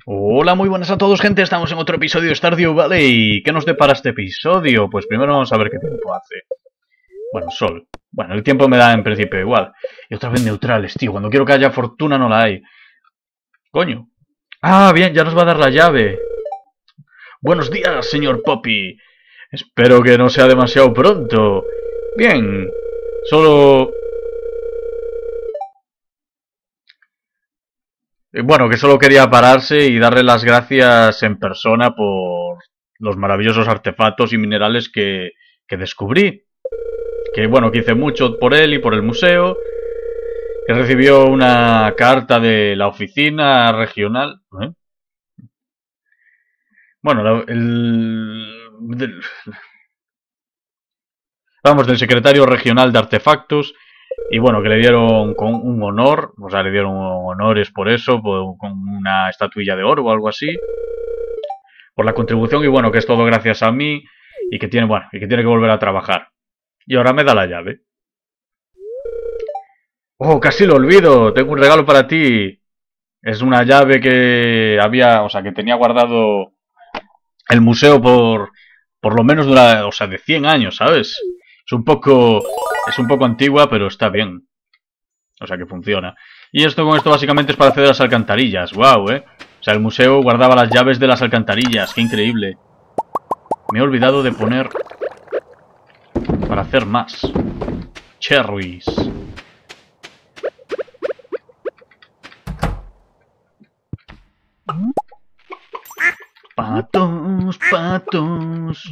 Hola, muy buenas a todos, gente. Estamos en otro episodio de Stardew Valley. ¿Qué nos depara este episodio? Pues primero vamos a ver qué tiempo hace. Bueno, sol. Bueno, el tiempo me da en principio igual. Y otra vez neutrales, tío. Cuando quiero que haya fortuna no la hay. Coño. Ah, bien, ya nos va a dar la llave. Buenos días, señor Poppy. Espero que no sea demasiado pronto. Bien. Solo... Bueno, que solo quería pararse y darle las gracias en persona por los maravillosos artefactos y minerales que descubrí. Que bueno, que hice mucho por él y por el museo. Que recibió una carta de la oficina regional. Bueno, vamos, del secretario regional de artefactos. Y bueno, que le dieron con un honor, o sea, le dieron honores por eso, con una estatuilla de oro o algo así, por la contribución, y bueno, que es todo gracias a mí, y que tiene, bueno, y que tiene que volver a trabajar. Y ahora me da la llave. Oh, casi lo olvido, tengo un regalo para ti. Es una llave que había, o sea, que tenía guardado el museo por lo menos de 100 años, ¿sabes? Es un poco antigua, pero está bien. O sea que funciona. Y con esto básicamente es para acceder a las alcantarillas. ¡Wow, O sea, el museo guardaba las llaves de las alcantarillas. ¡Qué increíble! Me he olvidado de poner... para hacer más. Cherries. Patos, patos.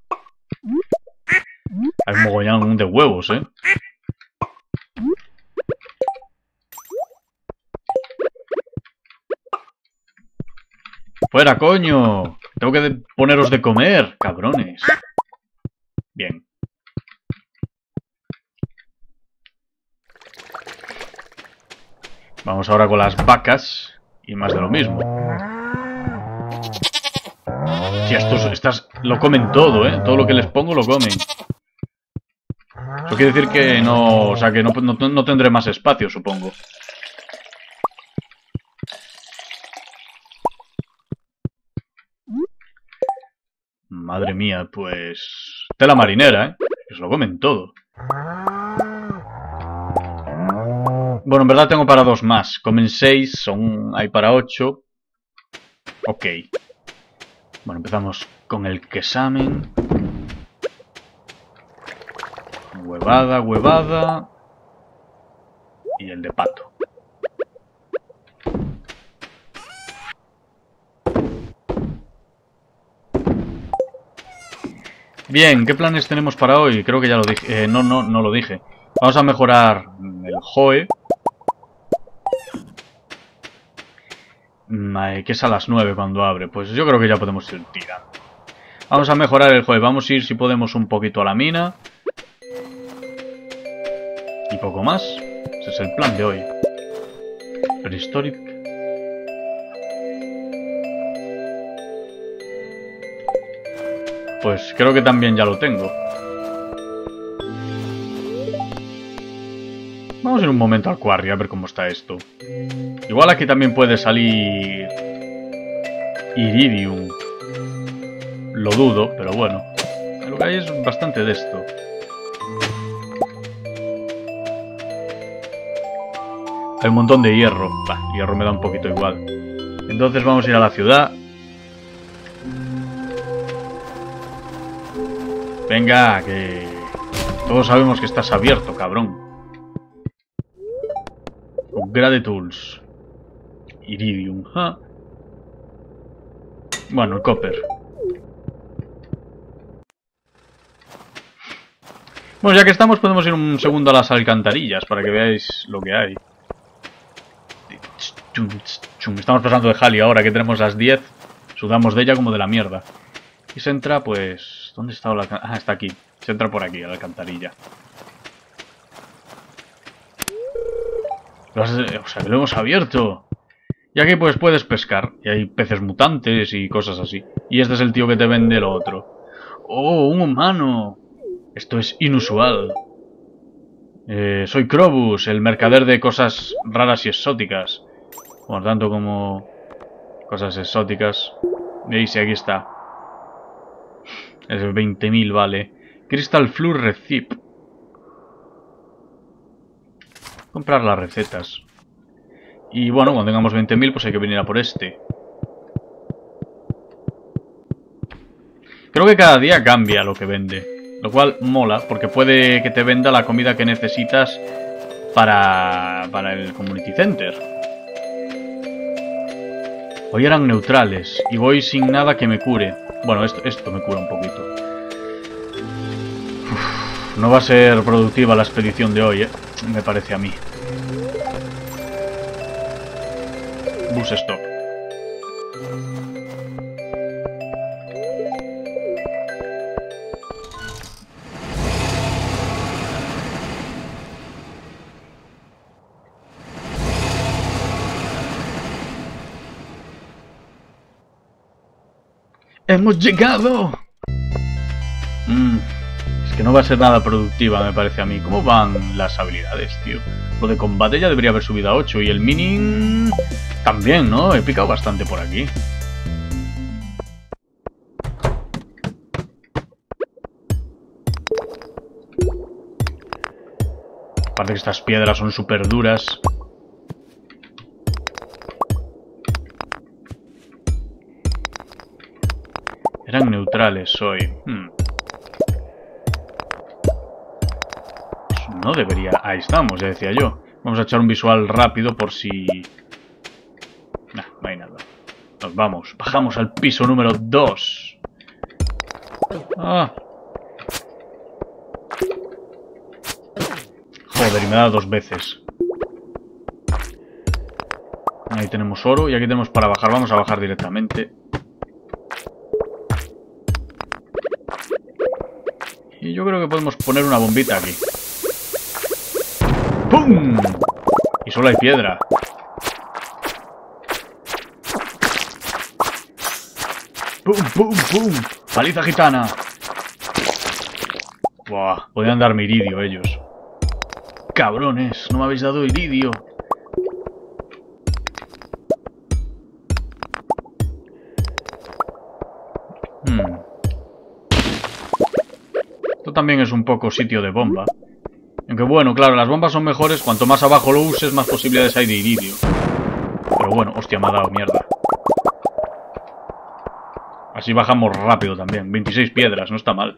Hay un mogollón de huevos, ¡Fuera, coño! Tengo que poneros de comer, cabrones. Bien. Vamos ahora con las vacas. Y más de lo mismo. Si estas lo comen todo, Todo lo que les pongo lo comen. Eso quiere decir que no... O sea, que no tendré más espacio, supongo. Madre mía, pues... Tela marinera, Que se lo comen todo. Bueno, en verdad tengo para 2 más. Comen 6, hay para 8. Ok. Bueno, empezamos con el quesamen. Huevada, huevada. Y el de pato. Bien, ¿qué planes tenemos para hoy? Creo que ya lo dije. No lo dije. Vamos a mejorar el Joe. Que es a las 9 cuando abre. Pues yo creo que ya podemos ir tirando. Vamos a mejorar el Joe. Vamos a ir, si podemos, un poquito a la mina. Y poco más. Ese es el plan de hoy. Prehistoric. Pues creo que también ya lo tengo. Vamos a ir un momento al quarry a ver cómo está esto. Igual aquí también puede salir Iridium. Lo dudo, pero bueno. Lo que hay es bastante de esto. Hay un montón de hierro. Bah, hierro me da un poquito igual. Entonces vamos a ir a la ciudad. Venga, que... todos sabemos que estás abierto, cabrón. Upgrade Tools. Iridium. ¿Ah? Bueno, el copper. Bueno, ya que estamos, podemos ir un segundo a las alcantarillas para que veáis lo que hay. Estamos pasando de Halley ahora que tenemos las 10. Sudamos de ella como de la mierda. Y se entra, pues... ¿Dónde está la alcantarilla? Ah, está aquí. Se entra por aquí, a la alcantarilla. O sea, que lo hemos abierto. Y aquí pues puedes pescar. Y hay peces mutantes y cosas así. Y este es el tío que te vende lo otro. ¡Oh, un humano! Esto es inusual. Soy Krobus, el mercader de cosas raras y exóticas. Por tanto, como Cosas exóticas. Veis, aquí está. Es 20.000, vale. Crystal Flux Recip. Comprar las recetas. Y bueno, cuando tengamos 20.000, pues hay que venir a por este. Creo que cada día cambia lo que vende. Lo cual mola, porque puede que te venda la comida que necesitas para el Community Center. Hoy eran neutrales y voy sin nada que me cure. Bueno, esto me cura un poquito. Uf, no va a ser productiva la expedición de hoy, me parece a mí. Bus stop. ¡Hemos llegado! Es que no va a ser nada productiva, me parece a mí. ¿Cómo van las habilidades, tío? Lo de combate ya debería haber subido a 8. Y el mini... también, ¿no? He picado bastante por aquí. Aparte que estas piedras son súper duras. Eran neutrales hoy. No debería... Ahí estamos, ya decía yo. Vamos a echar un visual rápido por si... Nah, no hay nada. Nos vamos. Bajamos al piso número 2. Ah. Joder, y me da 2 veces. Ahí tenemos oro y aquí tenemos para bajar. Vamos a bajar directamente. Y yo creo que podemos poner una bombita aquí. ¡Pum! Y solo hay piedra. ¡Pum, pum, pum! ¡Paliza gitana! Buah, podrían darme iridio ellos. ¡Cabrones! No me habéis dado iridio. Esto también es un poco sitio de bomba. Aunque bueno, claro, las bombas son mejores. Cuanto más abajo lo uses, más posibilidades hay de iridio. Pero bueno, hostia, me ha dado mierda. Así bajamos rápido también. 26 piedras, no está mal.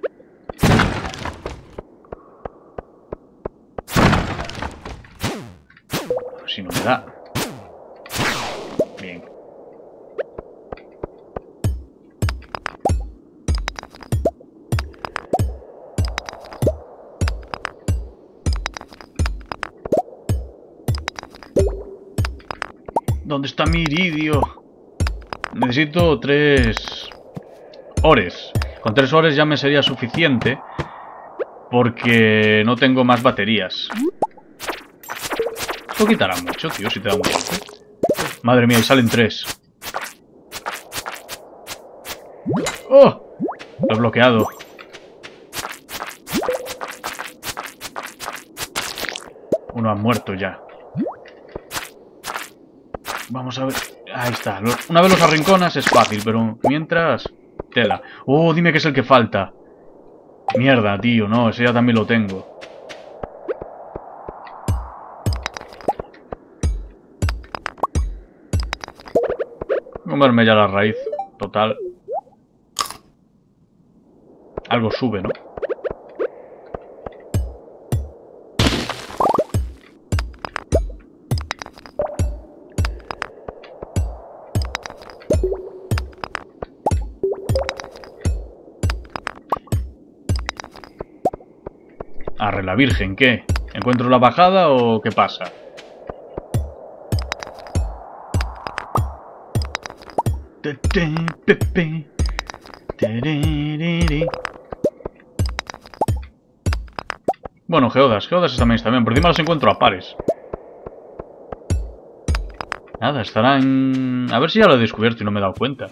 A ver si no me da. Bien. ¿Dónde está mi iridio? Necesito 3 ores. Con 3 ores ya me sería suficiente. Porque no tengo más baterías. Esto quitará mucho, tío, si te da un golpe. Madre mía, y salen 3. ¡Oh! Lo he bloqueado. Uno ha muerto ya. Vamos a ver... Ahí está. Una vez los arrinconas es fácil, pero mientras... Tela. Oh, dime que es el que falta. Mierda, tío. No, ese ya también lo tengo. Comerme ya la raíz. Total. Algo sube, ¿no? Arre la virgen, ¿qué? ¿Encuentro la bajada o qué pasa? Bueno, geodas también está bien. Por encima los encuentro a pares. Nada, estarán... A ver si ya lo he descubierto y no me he dado cuenta.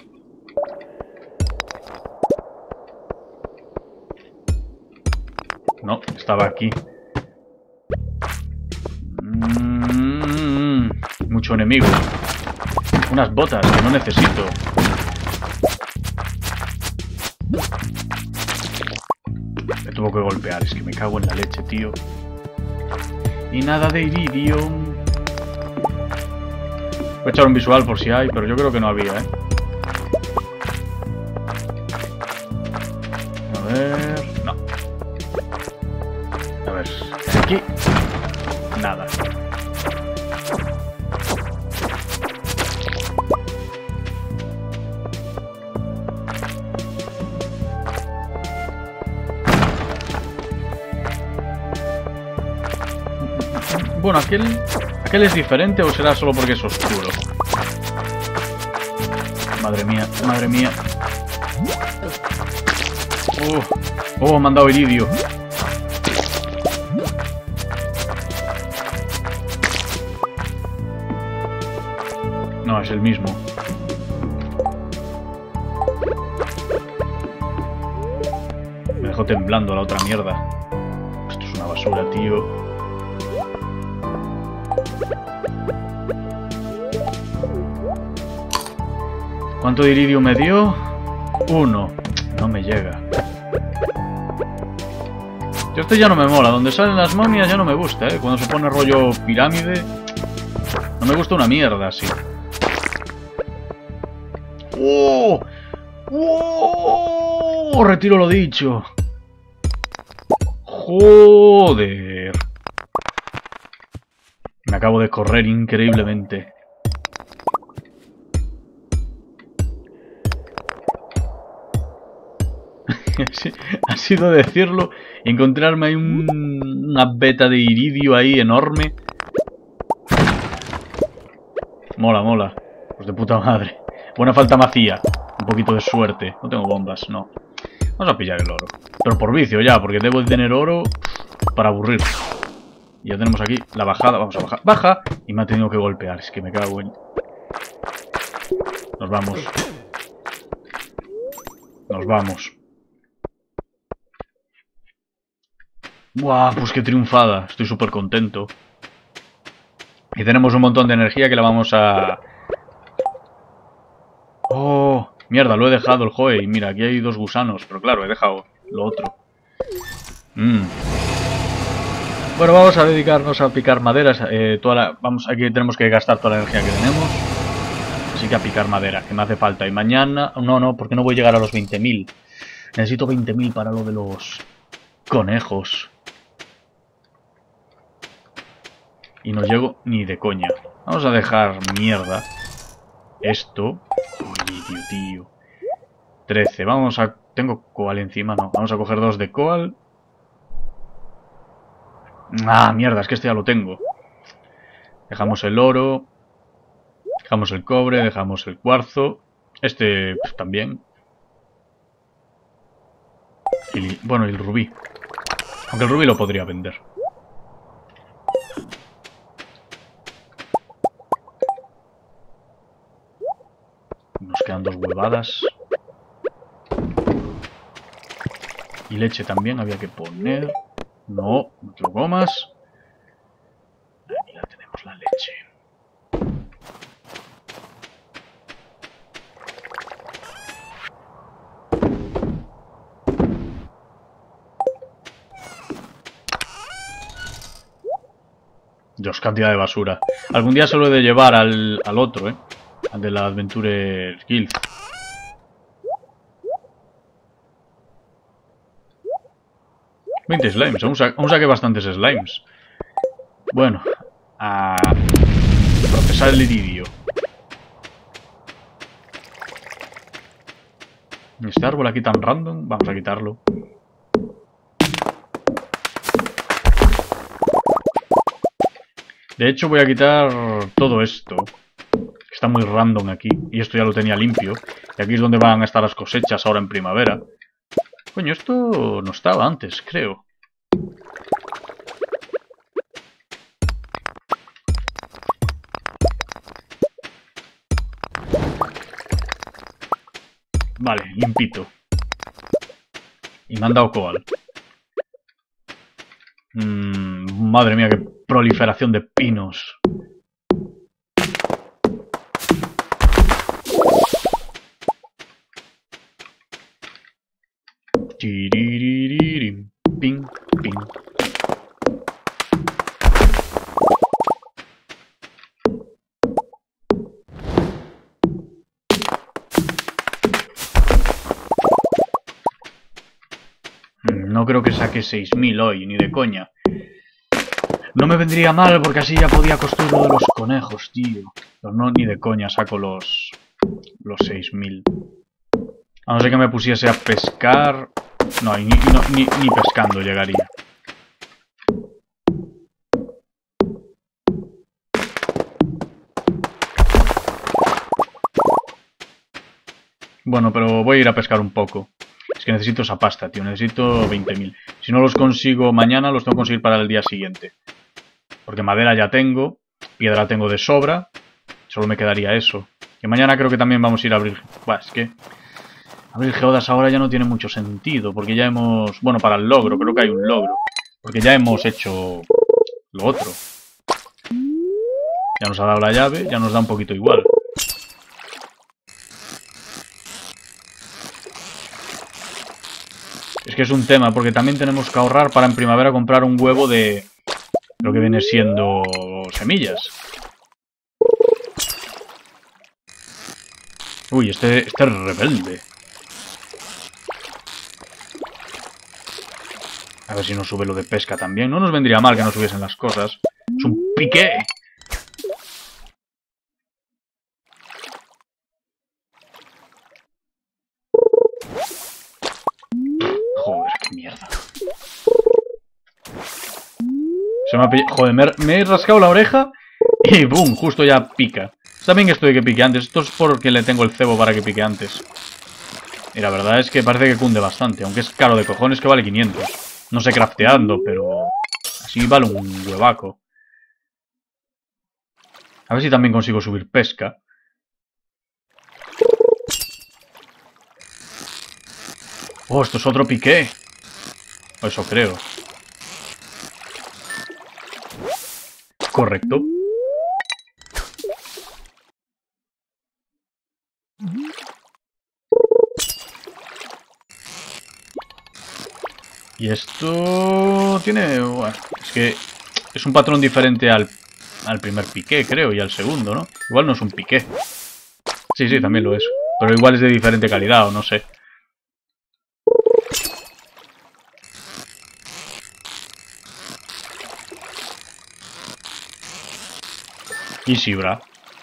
No, estaba aquí. Mucho enemigo. Unas botas que no necesito. Me tuvo que golpear. Es que me cago en la leche, tío. Y nada de iridium. Voy a echar un visual por si hay, pero yo creo que no había, ¿eh? A ver... No. A ver... Aquí... Nada. Bueno, ¿aquel es diferente o será solo porque es oscuro? Madre mía, madre mía. Oh, me han dado iridio. No, es el mismo. Me dejó temblando la otra mierda. Esto es una basura, tío. ¿Cuánto de iridio me dio? 1. No me llega. Yo esto ya no me mola. Donde salen las momias ya no me gusta, ¿eh? Cuando se pone rollo pirámide... No me gusta una mierda así. ¡Oh! ¡Oh! Retiro lo dicho. ¡Joder! Me acabo de correr increíblemente. Ha sido decirlo y encontrarme ahí una veta de iridio ahí enorme. Mola, mola. Pues de puta madre. Buena falta macía. Un poquito de suerte. No tengo bombas, no. Vamos a pillar el oro. Pero por vicio ya, porque debo de tener oro para aburrir. Y ya tenemos aquí la bajada. Vamos a bajar. ¡Baja! Y me ha tenido que golpear. Es que me cago en... Nos vamos. Nos vamos. ¡Buah! Pues qué triunfada. Estoy súper contento. Y tenemos un montón de energía que la vamos a... ¡Oh! Mierda, lo he dejado el Joe. Y mira, aquí hay 2 gusanos. Pero claro, he dejado lo otro. Bueno, vamos a dedicarnos a picar maderas. Aquí tenemos que gastar toda la energía que tenemos. Así que a picar madera, que me hace falta. Y mañana... No, porque no voy a llegar a los 20.000. Necesito 20.000 para lo de los conejos. Y no llego ni de coña. Vamos a dejar mierda. Esto. Uy, tío. 13. Vamos a... ¿Tengo coal encima? No. Vamos a coger 2 de coal. Ah, mierda, es que este ya lo tengo. Dejamos el oro. Dejamos el cobre, dejamos el cuarzo. Este pues, también. Bueno, y el rubí. Aunque el rubí lo podría vender. Nos quedan 2 huevadas. Y leche también había que poner. No, me equivoco más. Ahí la tenemos, la leche. Dios, cantidad de basura. Algún día se lo he de llevar al otro, ¿eh? Al de la Adventure Guild. Slimes, aún saqué bastantes slimes. Bueno, a procesar el iridio. Este árbol aquí tan random, vamos a quitarlo. De hecho voy a quitar todo esto. Está muy random aquí. Y esto ya lo tenía limpio. Y aquí es donde van a estar las cosechas ahora en primavera. Coño, esto no estaba antes, creo. Vale, limpito. Y me han dado coal. Madre mía, qué proliferación de pinos. Tiriririm, ping, ping. No creo que saque 6000 hoy, ni de coña. No me vendría mal porque así ya podía construir lo de los conejos, tío. Pero no, ni de coña saco los 6000. A no ser que me pusiese a pescar. No, ni pescando llegaría. Bueno, pero voy a ir a pescar un poco. Es que necesito esa pasta, tío. Necesito 20.000. Si no los consigo mañana, los tengo que conseguir para el día siguiente. Porque madera ya tengo. Piedra tengo de sobra. Solo me quedaría eso. Que mañana creo que también vamos a ir a abrir... Buah, es que... Abrir geodas ahora ya no tiene mucho sentido. Porque ya hemos... Bueno, para el logro. Creo que hay un logro. Porque ya hemos hecho... Lo otro. Ya nos ha dado la llave. Ya nos da un poquito igual. Es que es un tema, porque también tenemos que ahorrar para en primavera comprar un huevo de lo que viene siendo semillas. Uy, este es rebelde. A ver si nos sube lo de pesca también. No nos vendría mal que nos subiesen las cosas. ¡Es un piqué! Joder, qué mierda. Se me ha pillado... Joder, me he rascado la oreja y ¡boom! Justo ya pica. También esto de que pique antes. Esto es porque le tengo el cebo para que pique antes. Y la verdad es que parece que cunde bastante. Aunque es caro de cojones, que vale 500. No sé crafteando, pero... Así vale un huevaco. A ver si también consigo subir pesca. Oh, esto es otro piqué. O eso creo. Correcto. Y esto tiene... Bueno, es que es un patrón diferente al primer piqué, creo, y al segundo, ¿no? Igual no es un piqué. Sí, sí, también lo es. Pero igual es de diferente calidad, o no sé. Y sí, bra.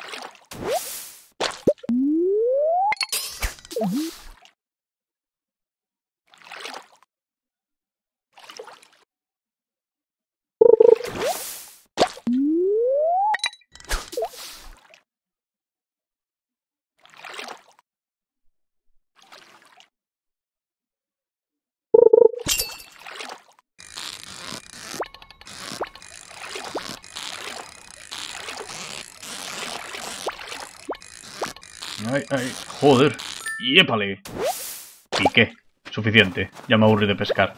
Ay, ay, joder. ¡Yépale! Piqué. Suficiente. Ya me aburrí de pescar.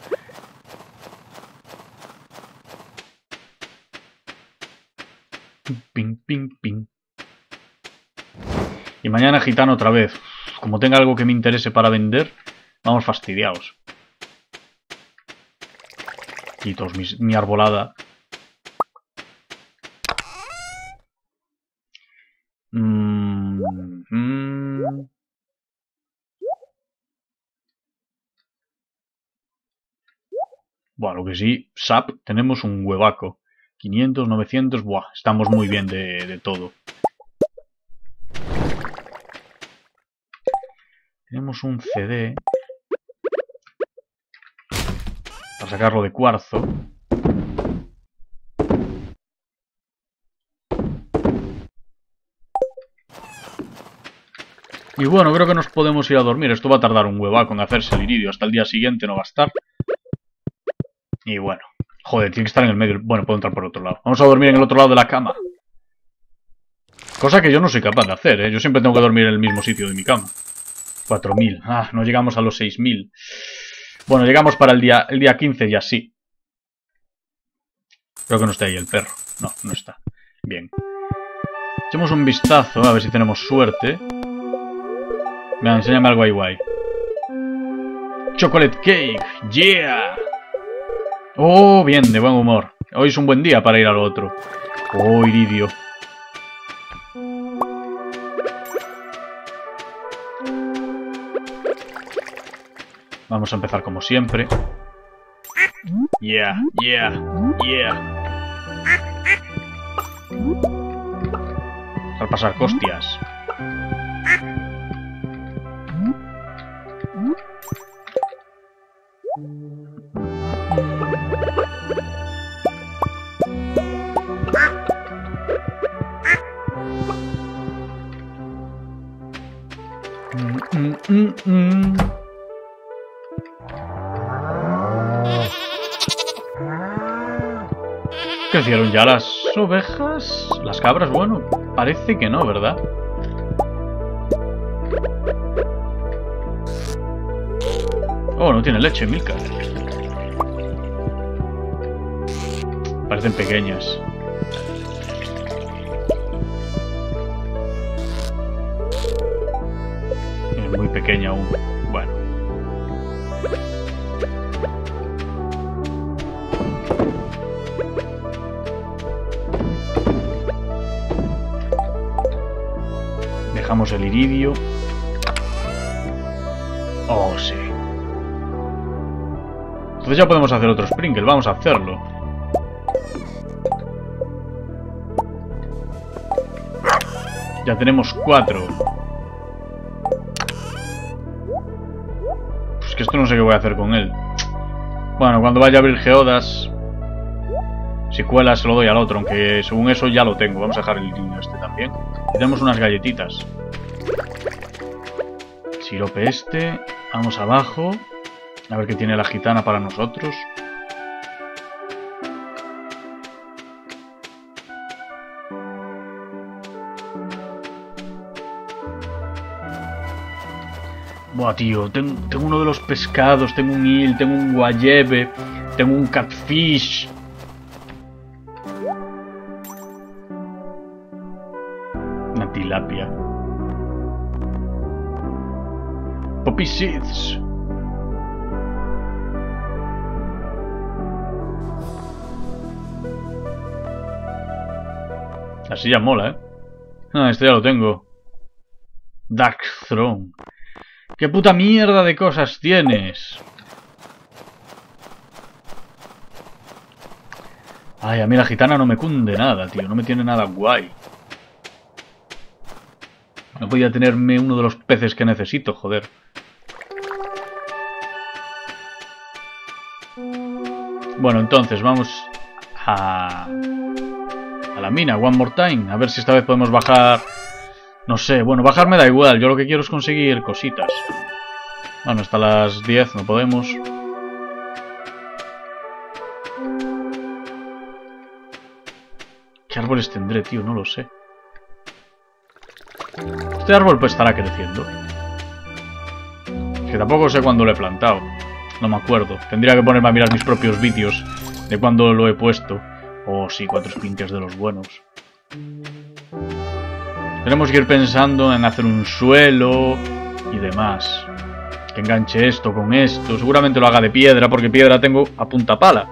Ping, ping, ping. Y mañana gitano otra vez. Como tenga algo que me interese para vender, vamos fastidiados. Quito mi arbolada. Bueno, lo que sí, SAP, tenemos un huevaco. 500, 900, buah, estamos muy bien de todo. Tenemos un CD. Para sacarlo de cuarzo. Y bueno, creo que nos podemos ir a dormir. Esto va a tardar un huevaco en hacerse el iridio. Hasta el día siguiente no va a estar. Y bueno. Joder, tiene que estar en el medio. Bueno, puedo entrar por otro lado. Vamos a dormir en el otro lado de la cama. Cosa que yo no soy capaz de hacer, ¿eh? Yo siempre tengo que dormir en el mismo sitio de mi cama. 4000. Ah, no llegamos a los 6000. Bueno, llegamos para el día 15 y así. Creo que no está ahí el perro. No, no está. Bien. Echemos un vistazo, a ver si tenemos suerte. Venga, enséñame algo ahí guay. Chocolate cake. Yeah. Oh, bien, de buen humor. Hoy es un buen día para ir al otro. Oh, iridio. Vamos a empezar como siempre. Yeah, yeah, yeah. Al pasar costias. ¿Crecieron ya las ovejas? ¿Las cabras? Bueno, parece que no, ¿verdad? Oh, no tiene leche, Milka. Parecen pequeñas. Es muy pequeña aún. Bueno. Dejamos el iridio. Oh, sí. Entonces ya podemos hacer otro sprinkle. Vamos a hacerlo. Ya tenemos 4. Pues que esto no sé qué voy a hacer con él. Bueno, cuando vaya a abrir geodas, si cuela se lo doy al otro, aunque según eso ya lo tengo. Vamos a dejar el iridio este también. Y tenemos unas galletitas. Sirope este. Vamos abajo. A ver qué tiene la gitana para nosotros. Buah, tío. Tengo uno de los pescados. Tengo un eel. Tengo un guayebe. Tengo un catfish. Una tilapia. Poppy seeds. Así ya mola, ¿eh? Ah, este ya lo tengo. Dark Throne. ¿Qué puta mierda de cosas tienes? Ay, a mí la gitana no me cunde nada, tío. No me tiene nada guay. No podía tenerme uno de los peces que necesito, joder. Bueno, entonces vamos a la mina, one more time. A ver si esta vez podemos bajar. No sé, bueno, bajar me da igual. Yo lo que quiero es conseguir cositas. Bueno, hasta las 10 no podemos. ¿Qué árboles tendré, tío? No lo sé. Este árbol pues estará creciendo. Que tampoco sé cuándo lo he plantado. No me acuerdo. Tendría que ponerme a mirar mis propios vídeos de cuándo lo he puesto. Oh, sí, 4 sprinkles de los buenos. Tenemos que ir pensando en hacer un suelo y demás. Que enganche esto con esto. Seguramente lo haga de piedra, porque piedra tengo a punta pala.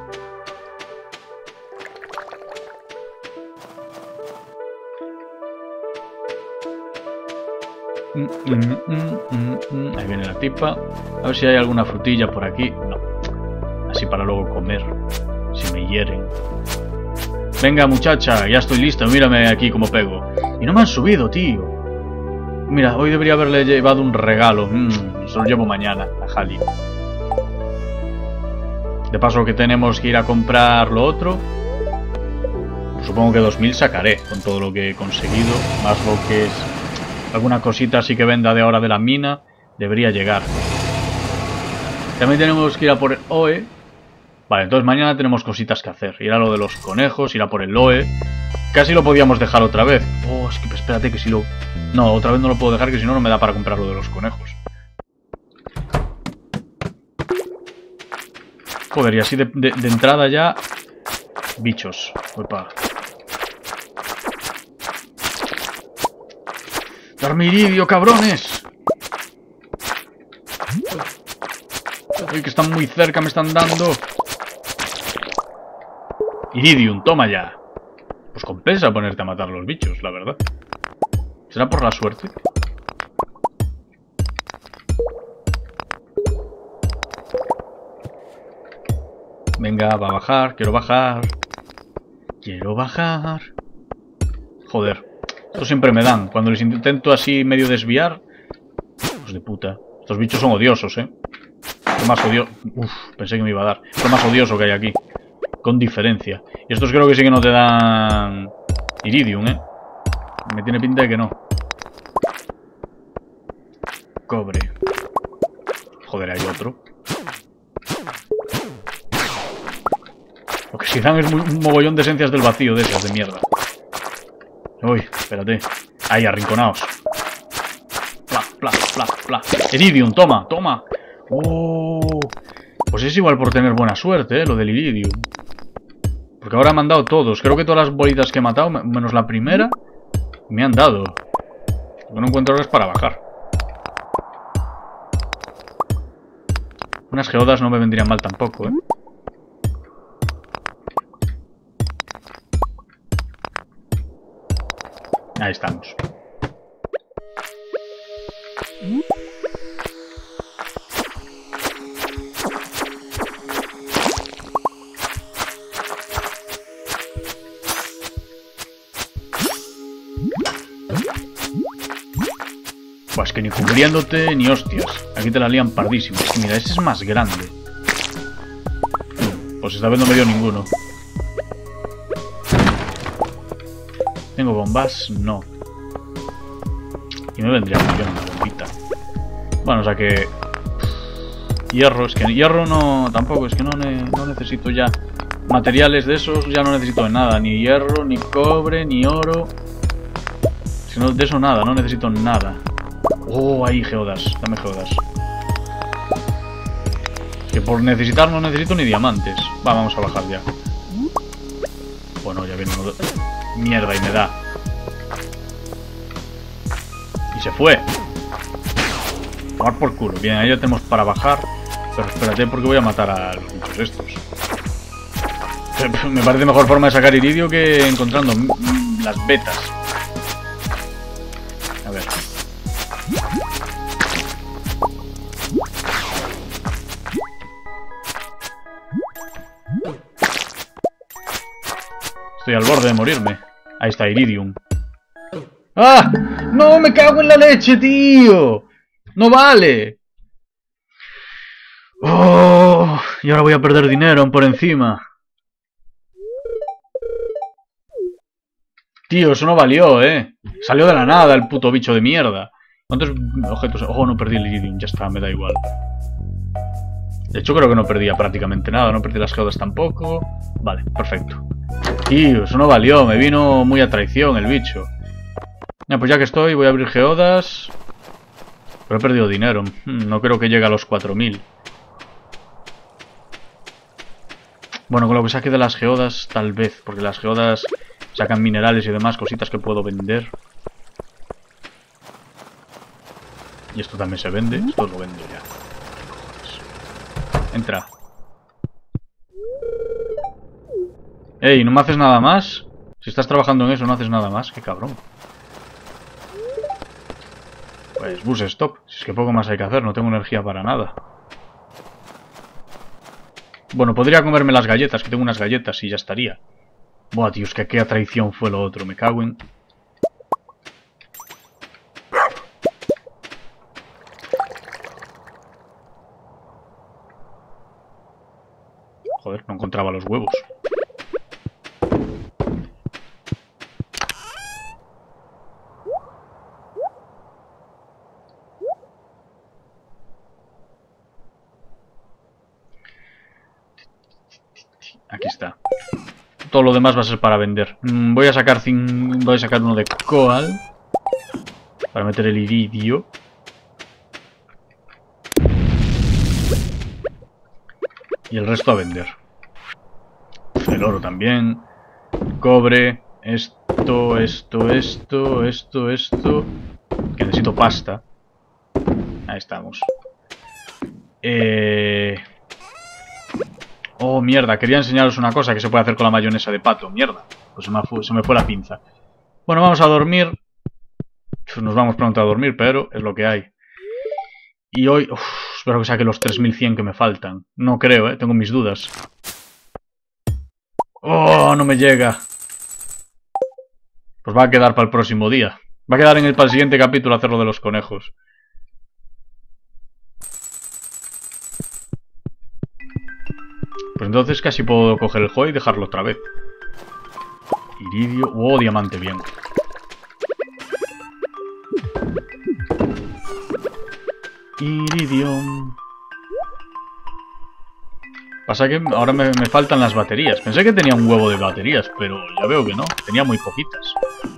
Ahí viene la tipa. A ver si hay alguna frutilla por aquí. No. Así para luego comer. Si me hieren. Venga, muchacha, ya estoy listo. Mírame aquí como pego. Y no me han subido, tío. Mira, hoy debería haberle llevado un regalo. Se lo llevo mañana a Hali. De paso que tenemos que ir a comprar lo otro. Pues supongo que 2000 sacaré con todo lo que he conseguido. Más lo que es alguna cosita así que venda de ahora de la mina. Debería llegar. También tenemos que ir a por el OE. Vale, entonces mañana tenemos cositas que hacer. Ir a lo de los conejos, ir a por el OE. Casi lo podíamos dejar otra vez. Oh, es que espérate que si lo... No, otra vez no lo puedo dejar, que si no, no me da para comprar lo de los conejos. Joder, y así de entrada ya... Bichos. Opa. ¡Darme iridio, cabrones! Uy, que están muy cerca, me están dando. Iridium, toma ya. Pues compensa ponerte a matar a los bichos, la verdad. ¿Será por la suerte? Venga, va a bajar, quiero bajar. Quiero bajar. Joder, estos siempre me dan. Cuando les intento así medio desviar. Hijos de puta. Estos bichos son odiosos, Lo más odioso. Uf, pensé que me iba a dar. Lo más odioso que hay aquí. Con diferencia. Y estos creo que sí que no te dan Iridium, Me tiene pinta de que no. Cobre. Joder, hay otro. Lo que sí dan es un mogollón de esencias del vacío de esas, de mierda. Uy, espérate. Ahí, arrinconaos. Pla, pla, pla, pla. Iridium, toma, toma. Pues es igual por tener buena suerte, lo del Iridium. Porque ahora me han dado todos. Creo que todas las bolitas que he matado, menos la primera, me han dado. Lo que no encuentro ahora es para bajar. Unas geodas no me vendrían mal tampoco, Ahí estamos. Pues que ni cubriéndote ni hostias. Aquí te la lían pardísimo. Mira, ese es más grande. Pues esta vez no me dio ninguno. ¿Tengo bombas? No. Y me vendría muy bien una bombita. Bueno, o sea que... Hierro, es que hierro no... Tampoco, es que no necesito ya... Materiales de esos ya no necesito de nada. Ni hierro, ni cobre, ni oro. Si no, de eso nada, no necesito nada. Oh, ahí geodas, dame geodas. Que por necesitar no necesito ni diamantes. Va, vamos a bajar ya. Bueno, ya viene uno de... Mierda, y me da. Y se fue. Tomar por culo. Bien, ahí ya tenemos para bajar. Pero espérate porque voy a matar a los bichos estos. Me parece mejor forma de sacar iridio que encontrando las betas. A ver. Estoy al borde de morirme. Ahí está, Iridium. ¡Ah! ¡No, me cago en la leche, tío! ¡No vale! ¡Oh! Y ahora voy a perder dinero por encima. Tío, eso no valió, Salió de la nada el puto bicho de mierda. ¿Cuántos objetos? Ojo, no perdí el Iridium. Ya está, me da igual. De hecho, creo que no perdía prácticamente nada. No perdí las geodas tampoco. Vale, perfecto. Tío, eso no valió. Me vino muy a traición el bicho. Ya, pues ya que estoy, voy a abrir geodas. Pero he perdido dinero. No creo que llegue a los 4000. Bueno, con lo que saque de las geodas, tal vez. Porque las geodas sacan minerales y demás, cositas que puedo vender. Y esto también se vende. Esto lo vendo ya. Entra. Ey, ¿no me haces nada más? Si estás trabajando en eso, no haces nada más. Qué cabrón. Pues bus stop. Si es que poco más hay que hacer, no tengo energía para nada. Bueno, podría comerme las galletas, que tengo unas galletas y ya estaría. Buah, tío, es que qué traición fue lo otro. Me cago en... Joder, no encontraba los huevos. Aquí está. Todo lo demás va a ser para vender. Voy a sacar uno de coal. Para meter el iridio. Y el resto a vender. El oro también. Cobre. Esto. Que necesito pasta. Ahí estamos. Oh, mierda, quería enseñaros una cosa que se puede hacer con la mayonesa de pato. Mierda, pues se me fue la pinza. Bueno, vamos a dormir. Nos vamos pronto a dormir, pero es lo que hay. Y hoy... espero que saque los 3100 que me faltan. No creo, tengo mis dudas. Oh, no me llega. Pues va a quedar para el próximo día. Va a quedar para el siguiente capítulo hacer lo de los conejos. Pues entonces casi puedo coger el juego y dejarlo otra vez. Iridio... oh, diamante, bien. Iridium. Pasa que ahora me faltan las baterías. Pensé que tenía un huevo de baterías, pero ya veo que no. Tenía muy poquitas.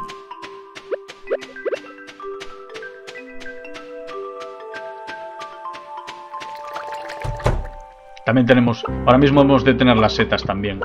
También tenemos... ahora mismo hemos de tener las setas también.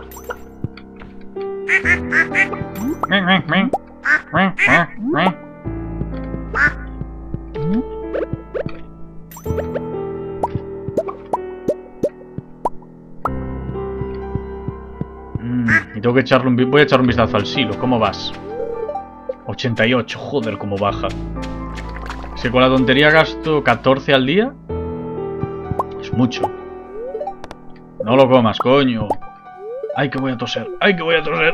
Y tengo que echarle voy a echar un vistazo al silo. ¿Cómo vas? 88. Joder, cómo baja. Si con la tontería gasto 14 al día. Es mucho. No lo comas, coño. Ay, que voy a toser. Ay, que voy a toser.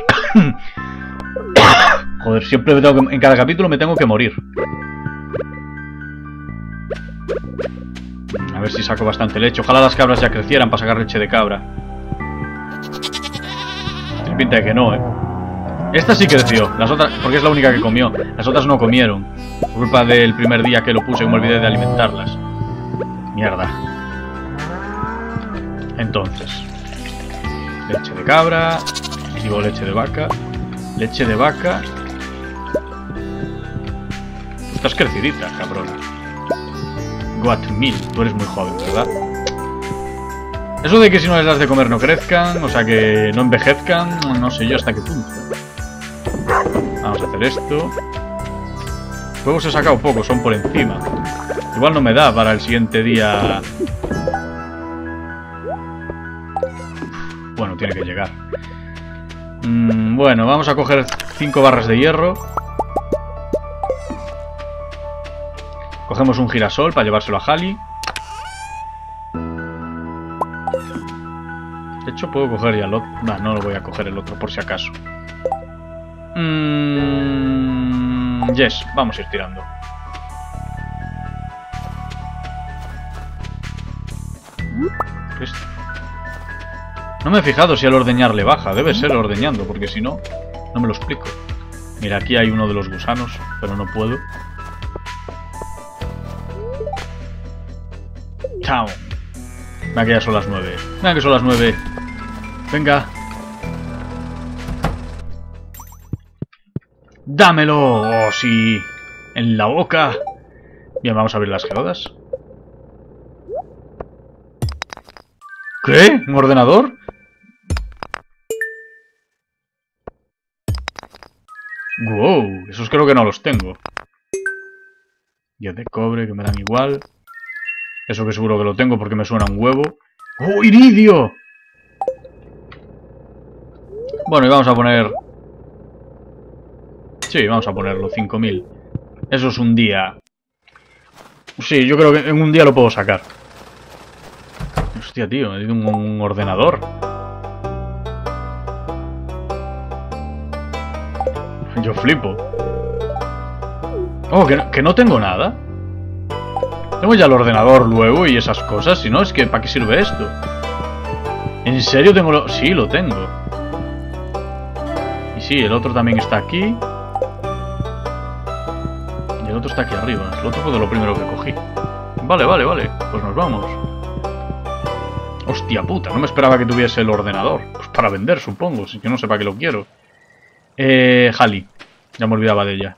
Joder, siempre en cada capítulo me tengo que morir. A ver si saco bastante leche. Ojalá las cabras ya crecieran para sacar leche de cabra. Tiene pinta de que no, Esta sí creció. Las otras, porque es la única que comió. Las otras no comieron. Por culpa del primer día que lo puse y me olvidé de alimentarlas. Mierda. Entonces, leche de cabra, digo leche de vaca, leche de vaca. Tú estás crecidita, cabrón. Guatmil, tú eres muy joven, ¿verdad? Eso de que si no les das de comer no crezcan, o sea que no envejezcan, no sé yo hasta qué punto. Vamos a hacer esto. Huevos he sacado poco, son por encima. Igual no me da para el siguiente día. Bueno, tiene que llegar. Bueno, vamos a coger 5 barras de hierro. Cogemos un girasol para llevárselo a Halley. De hecho, puedo coger ya el otro. No, no lo voy a coger el otro por si acaso. Yes, vamos a ir tirando. No me he fijado si al ordeñar le baja. Debe ser ordeñando, porque si no, no me lo explico. Mira, aquí hay uno de los gusanos, pero no puedo. Chao. Venga, que ya son las 9. Venga, que son las 9. Venga. ¡Dámelo! ¡Oh, sí! En la boca. Bien, vamos a abrir las geodas. ¿Qué? ¿Un ordenador? Wow, esos creo que no los tengo. 10 de cobre, que me dan igual. Eso que seguro que lo tengo porque me suena un huevo. ¡Oh, iridio! Bueno, y vamos a poner... sí, vamos a ponerlo, 5000. Eso es un día. Sí, yo creo que en un día lo puedo sacar. Hostia, tío, me dio un ordenador. Yo flipo. Oh, que no tengo nada. Tengo ya el ordenador luego y esas cosas. Si no, es que ¿para qué sirve esto? ¿En serio tengo sí, lo tengo. Y sí, el otro también está aquí. Y el otro está aquí arriba. El otro fue de lo primero que cogí. Vale, vale, vale. Pues nos vamos. Hostia puta, no me esperaba que tuviese el ordenador. Pues para vender, supongo. Si que no sé para qué lo quiero. Halley. Ya me olvidaba de ella.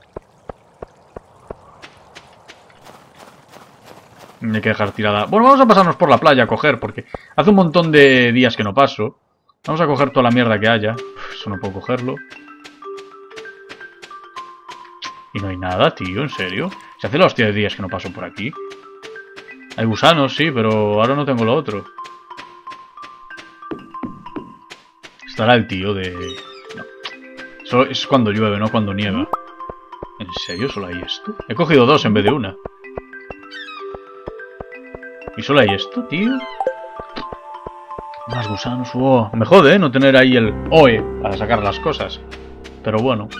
Me hay que dejar tirada. Bueno, vamos a pasarnos por la playa a coger, porque hace un montón de días que no paso. Vamos a coger toda la mierda que haya. Uf, eso no puedo cogerlo. Y no hay nada, tío, en serio. Se hace la hostia de días que no paso por aquí. Hay gusanos, sí, pero ahora no tengo lo otro. Estará el tío de... No. Eso es cuando llueve, no cuando nieva. ¿En serio solo hay esto? He cogido 2 en vez de 1. ¿Y solo hay esto, tío? Más gusanos. Oh, me jode, ¿eh? No tener ahí el OE para sacar las cosas. Pero bueno.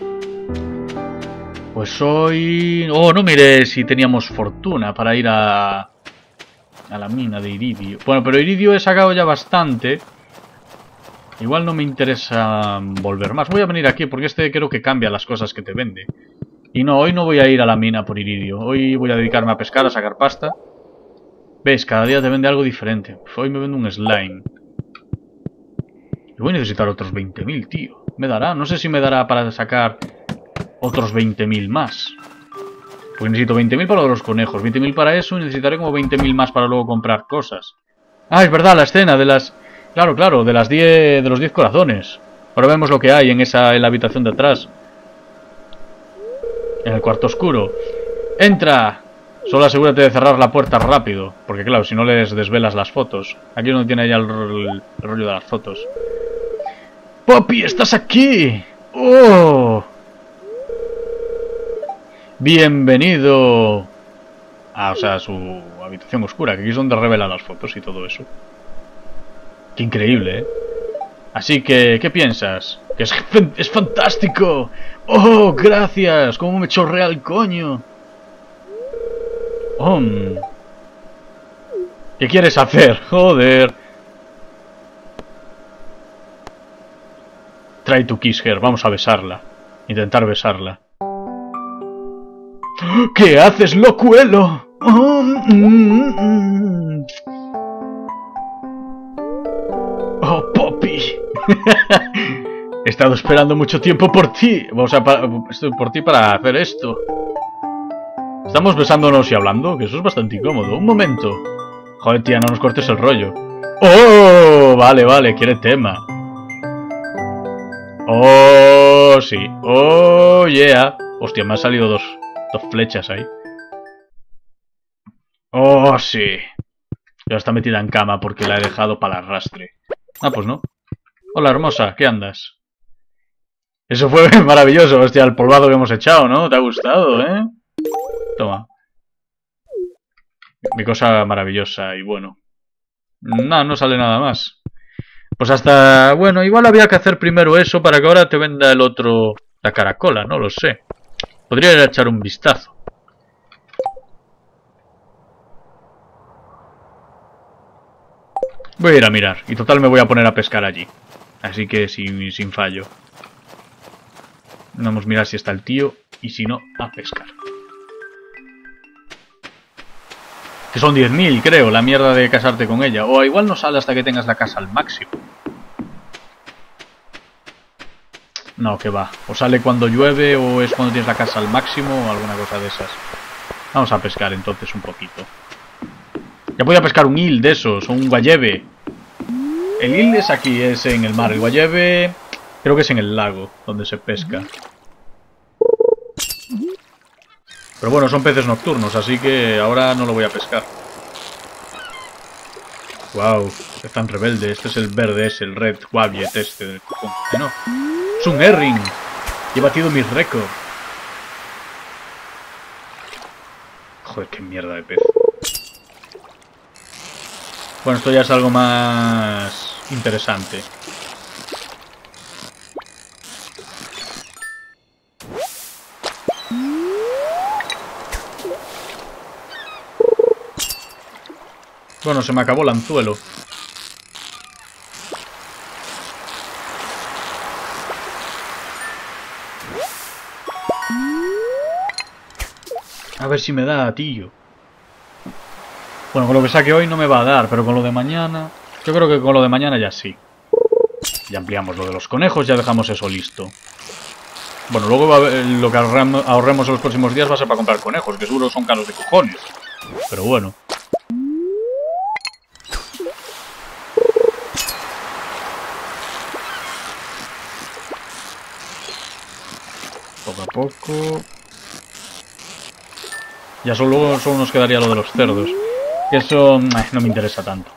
Pues hoy... Oh, no miré si teníamos fortuna para ir a la mina de iridio. Bueno, pero iridio he sacado ya bastante. Igual no me interesa volver más. Voy a venir aquí porque este creo que cambia las cosas que te vende. Y no, hoy no voy a ir a la mina por iridio. Hoy voy a dedicarme a pescar, a sacar pasta. ¿Ves? Cada día te vende algo diferente. Hoy me vende un slime. Y voy a necesitar otros 20.000, tío. ¿Me dará? No sé si me dará para sacar otros 20.000 más. Porque necesito 20.000 para los conejos, 20.000 para eso y necesitaré como 20.000 más para luego comprar cosas. Ah, es verdad, la escena de las... Claro, claro, de las 10... de los 10 corazones. Ahora vemos lo que hay en la habitación de atrás. En el cuarto oscuro. ¡Entra! Solo asegúrate de cerrar la puerta rápido. Porque claro, si no les desvelas las fotos. Aquí es donde tiene ya el rollo de las fotos. ¡Poppy, estás aquí! ¡Oh! Bienvenido a, o sea, su habitación oscura, que aquí es donde revela las fotos y todo eso. Qué increíble, ¿eh? Así que, ¿qué piensas? Que es fantástico. ¡Oh, gracias! ¿Cómo me chorrea el coño? Oh. ¿Qué quieres hacer? Joder. Try to kiss her. Vamos a besarla. Intentar besarla. ¿Qué haces, locuelo? Oh, Poppy. He estado esperando mucho tiempo por ti. Vamos a por ti para hacer esto. Estamos besándonos y hablando, que eso es bastante incómodo. Un momento. Joder, tía, no nos cortes el rollo. Oh, vale, vale, quiere tema. Oh, sí. Oh, yeah. Hostia, me han salido dos flechas ahí. Oh, sí. Ya está metida en cama porque la he dejado para el arrastre. Ah, pues no. Hola, hermosa, ¿qué andas? Eso fue maravilloso, hostia, el polvado que hemos echado, ¿no? ¿Te ha gustado, eh? Toma. Mi cosa maravillosa y bueno. No, no sale nada más. Pues hasta... Bueno, igual había que hacer primero eso para que ahora te venda el otro... La caracola, no lo sé. Podría ir a echar un vistazo. Voy a ir a mirar. Y total me voy a poner a pescar allí. Así que sin fallo. Vamos a mirar si está el tío. Y si no, a pescar. Que son 10.000, creo, la mierda de casarte con ella. O igual no sale hasta que tengas la casa al máximo. No, que va. O sale cuando llueve o es cuando tienes la casa al máximo o alguna cosa de esas. Vamos a pescar entonces un poquito. Ya voy a pescar un eel de esos, o un guayebe. El eel es aquí, es en el mar. El guayebe creo que es en el lago donde se pesca. Pero bueno, son peces nocturnos, así que ahora no lo voy a pescar. Wow, es tan rebelde. Este es el verde, es el red wabbit este del cojón. No, es un herring. Y he batido mi récord. Joder, qué mierda de pez. Bueno, esto ya es algo más interesante. Bueno, se me acabó el anzuelo. A ver si me da, tío. Bueno, con lo que saque hoy no me va a dar, pero con lo de mañana... Yo creo que con lo de mañana ya sí. Ya ampliamos lo de los conejos, ya dejamos eso listo. Bueno, luego lo que ahorremos en los próximos días va a ser para comprar conejos, que seguro son caros de cojones. Pero bueno. Poco a poco. Ya solo nos quedaría lo de los cerdos. Que eso no me interesa tanto.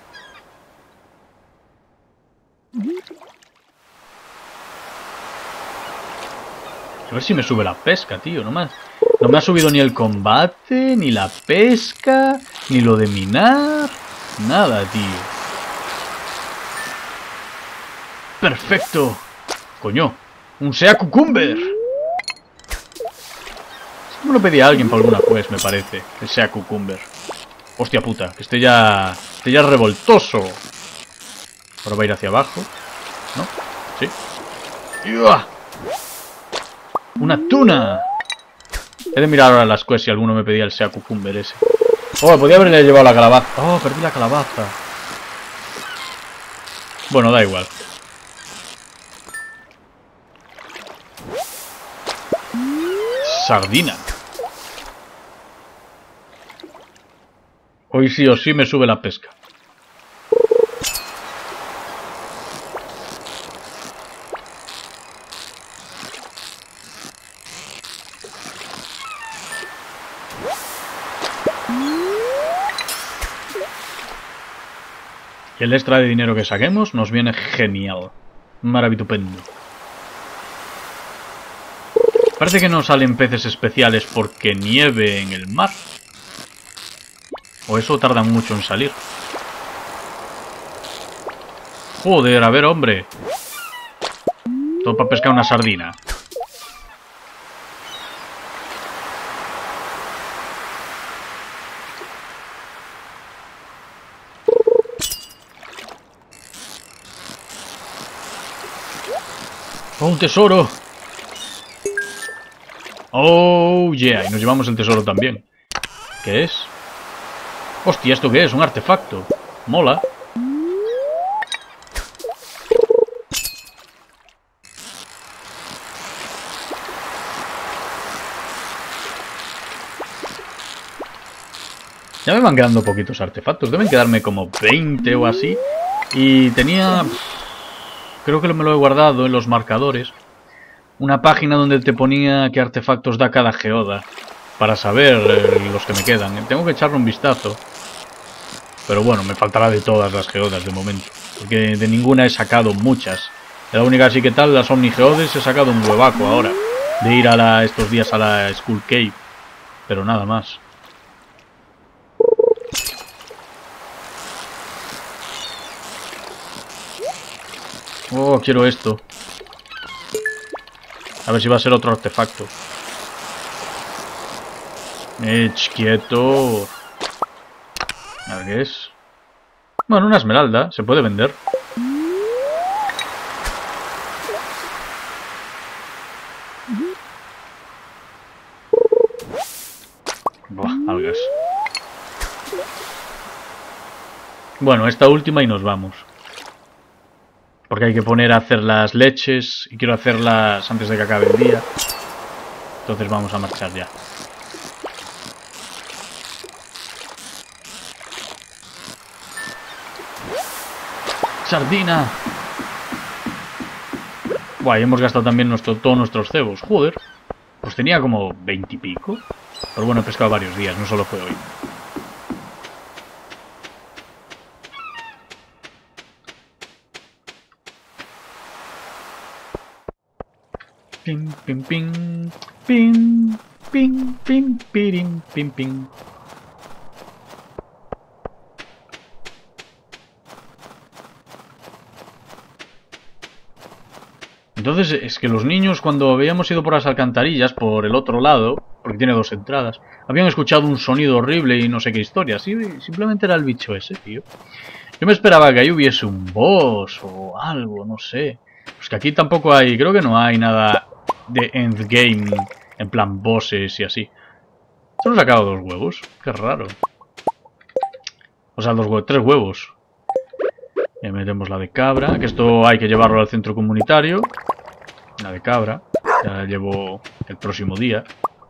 A ver si me sube la pesca, tío. No me ha subido ni el combate, ni la pesca, ni lo de minar. Nada, tío. Perfecto. Coño, un Sea Cucumber. Me lo pedía alguien para alguna quest, me parece. El Sea Cucumber. Hostia puta, que esté ya revoltoso. Ahora va a ir hacia abajo. ¿No? Sí. ¡Uah! ¡Una tuna! He de mirar ahora las quests si alguno me pedía el Sea Cucumber ese. Oh, podía haberle llevado la calabaza. Oh, perdí la calabaza. Bueno, da igual. Sardina. Hoy sí o sí me sube la pesca. Y el extra de dinero que saquemos nos viene genial. Maravitupendo. Parece que no salen peces especiales porque nieve en el mar. O eso tarda mucho en salir. Joder, a ver, hombre. Todo para pescar una sardina. ¡Oh, un tesoro! ¡Oh, yeah! Y nos llevamos el tesoro también. ¿Qué es? ¡Hostia! ¿Esto qué es? Un artefacto. Mola. Ya me van quedando poquitos artefactos. Deben quedarme como 20 o así. Y tenía... Creo que me lo he guardado en los marcadores. Una página donde te ponía qué artefactos da cada geoda. Para saber los que me quedan. Tengo que echarle un vistazo. Pero bueno, me faltará de todas las geodas de momento. Porque de ninguna he sacado muchas. De la única así que tal, las Omnigeodes, he sacado un huevaco ahora. De ir estos días a la Skull Cave. Pero nada más. Oh, quiero esto. A ver si va a ser otro artefacto. Quieto. A ver qué es. Bueno, una esmeralda. Se puede vender. Buah, algas. Bueno, esta última y nos vamos. Porque hay que poner a hacer las leches. Y quiero hacerlas antes de que acabe el día. Entonces vamos a marchar ya. ¡Sardina! Buah, y hemos gastado también todos nuestros cebos. Joder. Pues tenía como 20 y pico. Pero bueno, he pescado varios días, no solo fue hoy. Ping, ping, ping. Ping, ping, ping, piring, ping, ping. Entonces, es que los niños, cuando habíamos ido por las alcantarillas, por el otro lado, porque tiene dos entradas, habían escuchado un sonido horrible y no sé qué historia. Sí, simplemente era el bicho ese, tío. Yo me esperaba que ahí hubiese un boss o algo, no sé. Pues que aquí tampoco hay, creo que no hay nada de endgame, en plan bosses y así. Solo he sacado 2 huevos, qué raro. O sea, 3 huevos. Y metemos la de cabra, que esto hay que llevarlo al centro comunitario. La de cabra, ya la llevo el próximo día.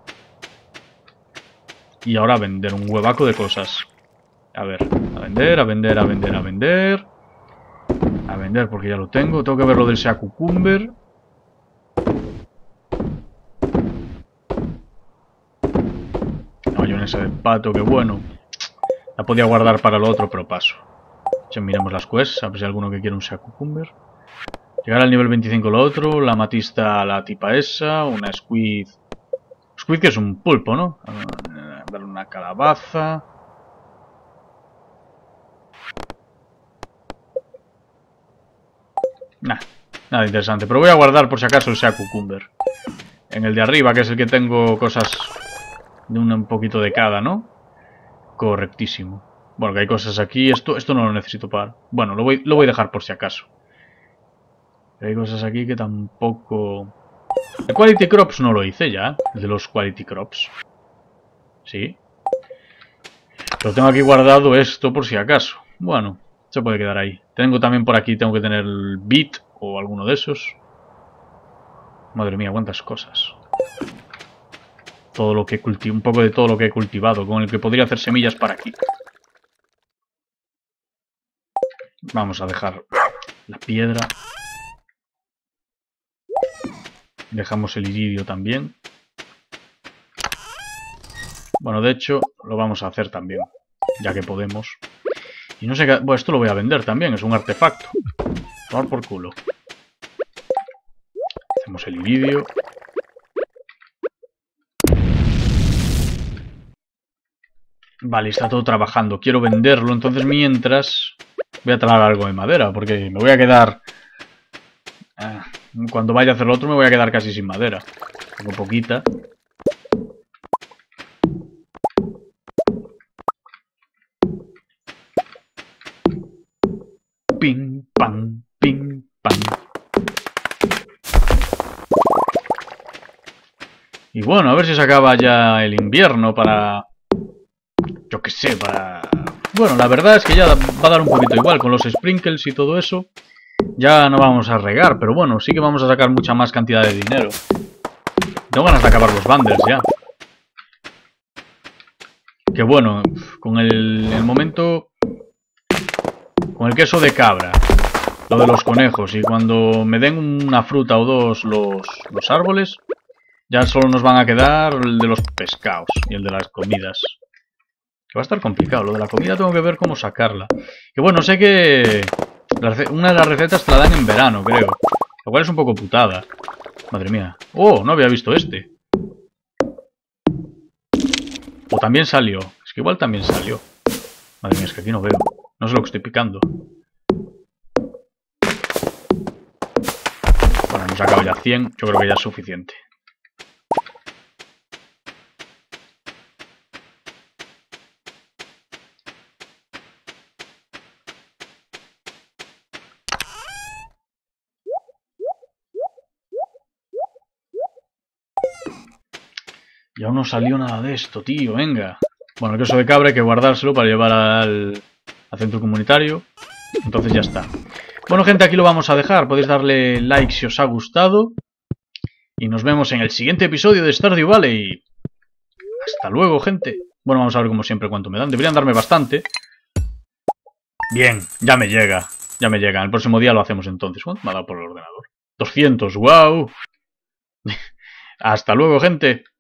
Y ahora a vender un huevaco de cosas. A ver, a vender, a vender, a vender, a vender. A vender porque ya lo tengo. Tengo que ver lo del Sea Cucumber. Mayonesa de pato, qué bueno. La podía guardar para lo otro, pero paso. Ya miremos las quests, a ver si hay alguno que quiera un Sea Cucumber. Llegar al nivel 25 lo otro, la amatista la tipa esa, una squid... Squid que es un pulpo, ¿no? Darle una calabaza... Nada interesante, pero voy a guardar por si acaso el Sea Cucumber. En el de arriba, que es el que tengo cosas de un poquito de cada, ¿no? Correctísimo. Bueno, que hay cosas aquí, esto no lo necesito para... Bueno, lo voy a dejar por si acaso. Pero hay cosas aquí que tampoco... El Quality Crops no lo hice ya, el de los Quality Crops. Sí. Pero tengo aquí guardado esto por si acaso. Bueno, se puede quedar ahí. Tengo también por aquí, tengo que tener el Beet o alguno de esos. Madre mía, cuántas cosas. Todo lo que un poco de todo lo que he cultivado, con el que podría hacer semillas para aquí. Vamos a dejar la piedra. Dejamos el iridio también. Bueno, de hecho, lo vamos a hacer también, ya que podemos. Y no sé qué... Bueno, esto lo voy a vender también, es un artefacto. Tomar por culo. Hacemos el iridio. Vale, está todo trabajando. Quiero venderlo, entonces mientras... Voy a traer algo de madera, porque me voy a quedar... Cuando vaya a hacer lo otro me voy a quedar casi sin madera. Tengo poquita. Ping, pam, ping, pam. Y bueno, a ver si se acaba ya el invierno para... Yo qué sé, para... Bueno, la verdad es que ya va a dar un poquito igual con los sprinkles y todo eso. Ya no vamos a regar, pero bueno, sí que vamos a sacar mucha más cantidad de dinero. Tengo ganas de acabar los bundles ya. Que bueno, con el momento... Con el queso de cabra, lo de los conejos, y cuando me den una fruta o dos los árboles, ya solo nos van a quedar el de los pescados y el de las comidas. Que va a estar complicado, lo de la comida tengo que ver cómo sacarla. Que bueno, sé que una de las recetas te la dan en verano, creo. Lo cual es un poco putada. Madre mía. Oh, no había visto este. O también salió. Es que igual también salió. Madre mía, es que aquí no veo. No sé lo que estoy picando. Bueno, hemos sacado ya 100. Yo creo que ya es suficiente. Y aún no salió nada de esto, tío. Venga. Bueno, el queso de cabra hay que guardárselo para llevar al centro comunitario. Entonces ya está. Bueno, gente, aquí lo vamos a dejar. Podéis darle like si os ha gustado. Y nos vemos en el siguiente episodio de Stardew Valley. Hasta luego, gente. Bueno, vamos a ver como siempre cuánto me dan. Deberían darme bastante. Bien, ya me llega. Ya me llega. El próximo día lo hacemos entonces. ¿Cuánto me ha dado por el ordenador? 200, wow. Hasta luego, gente.